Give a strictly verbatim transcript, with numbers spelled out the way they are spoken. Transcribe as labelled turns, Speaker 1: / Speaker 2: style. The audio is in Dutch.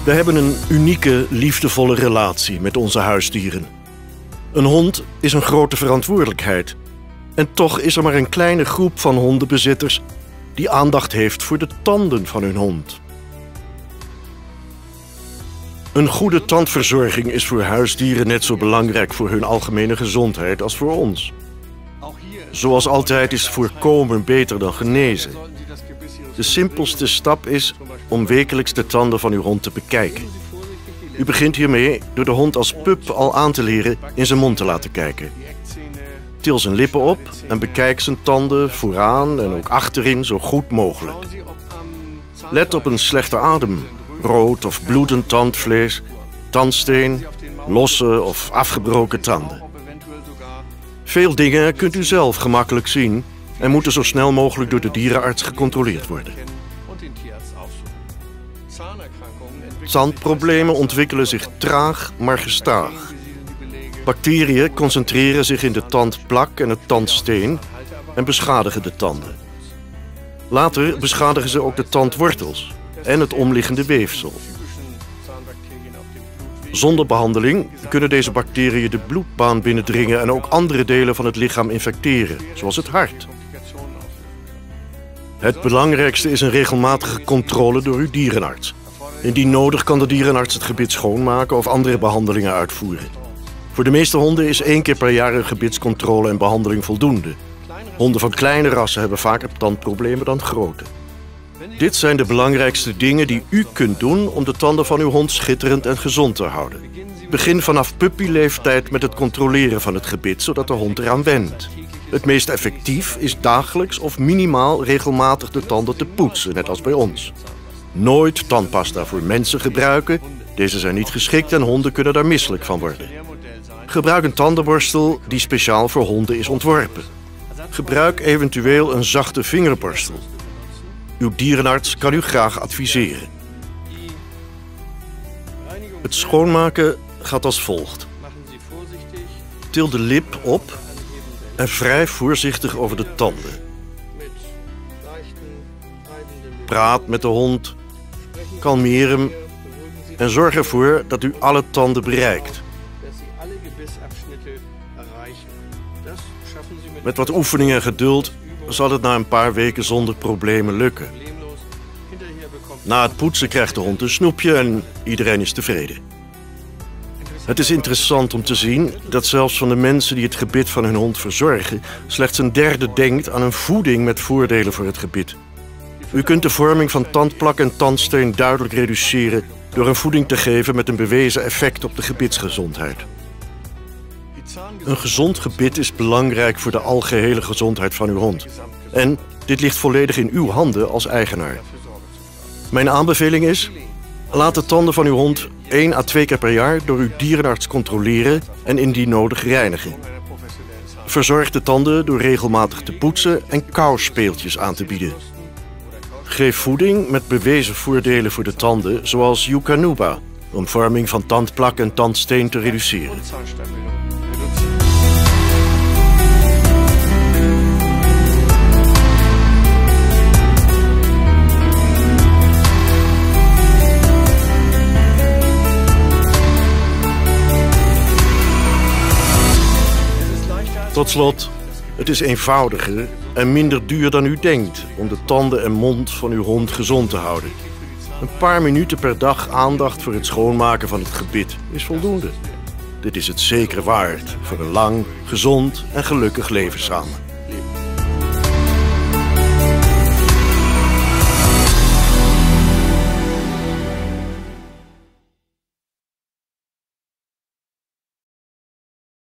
Speaker 1: We hebben een unieke, liefdevolle relatie met onze huisdieren. Een hond is een grote verantwoordelijkheid. En toch is er maar een kleine groep van hondenbezitters die aandacht heeft voor de tanden van hun hond. Een goede tandverzorging is voor huisdieren net zo belangrijk voor hun algemene gezondheid als voor ons. Zoals altijd is voorkomen beter dan genezen. De simpelste stap is om wekelijks de tanden van uw hond te bekijken. U begint hiermee door de hond als pup al aan te leren in zijn mond te laten kijken. Til zijn lippen op en bekijk zijn tanden vooraan en ook achterin zo goed mogelijk. Let op een slechte adem, rood of bloedend tandvlees, tandsteen, losse of afgebroken tanden. Veel dingen kunt u zelf gemakkelijk zien en moeten zo snel mogelijk door de dierenarts gecontroleerd worden. Tandproblemen ontwikkelen zich traag, maar gestaag. Bacteriën concentreren zich in de tandplak en het tandsteen en beschadigen de tanden. Later beschadigen ze ook de tandwortels en het omliggende weefsel. Zonder behandeling kunnen deze bacteriën de bloedbaan binnendringen en ook andere delen van het lichaam infecteren, zoals het hart. Het belangrijkste is een regelmatige controle door uw dierenarts. Indien nodig kan de dierenarts het gebit schoonmaken of andere behandelingen uitvoeren. Voor de meeste honden is één keer per jaar een gebitscontrole en behandeling voldoende. Honden van kleine rassen hebben vaker tandproblemen dan grote. Dit zijn de belangrijkste dingen die u kunt doen om de tanden van uw hond schitterend en gezond te houden. Begin vanaf puppyleeftijd met het controleren van het gebit, zodat de hond eraan went. Het meest effectief is dagelijks of minimaal regelmatig de tanden te poetsen, net als bij ons. Nooit tandpasta voor mensen gebruiken. Deze zijn niet geschikt en honden kunnen daar misselijk van worden. Gebruik een tandenborstel die speciaal voor honden is ontworpen. Gebruik eventueel een zachte vingerborstel. Uw dierenarts kan u graag adviseren. Het schoonmaken gaat als volgt. Til de lip op en wrijf voorzichtig over de tanden. Praat met de hond, kalmeer hem en zorg ervoor dat u alle tanden bereikt. Met wat oefening en geduld zal het na een paar weken zonder problemen lukken. Na het poetsen krijgt de hond een snoepje en iedereen is tevreden. Het is interessant om te zien dat zelfs van de mensen die het gebit van hun hond verzorgen, slechts een derde denkt aan een voeding met voordelen voor het gebit. U kunt de vorming van tandplak en tandsteen duidelijk reduceren door een voeding te geven met een bewezen effect op de gebitsgezondheid. Een gezond gebit is belangrijk voor de algehele gezondheid van uw hond. En dit ligt volledig in uw handen als eigenaar. Mijn aanbeveling is: laat de tanden van uw hond één à twee keer per jaar door uw dierenarts controleren en indien nodig reinigen. Verzorg de tanden door regelmatig te poetsen en kauwspeeltjes aan te bieden. Geef voeding met bewezen voordelen voor de tanden, zoals Yucanuba, om vorming van tandplak en tandsteen te reduceren. Tot slot, het is eenvoudiger en minder duur dan u denkt om de tanden en mond van uw hond gezond te houden. Een paar minuten per dag aandacht voor het schoonmaken van het gebit is voldoende. Dit is het zeker waard voor een lang, gezond en gelukkig leven samen.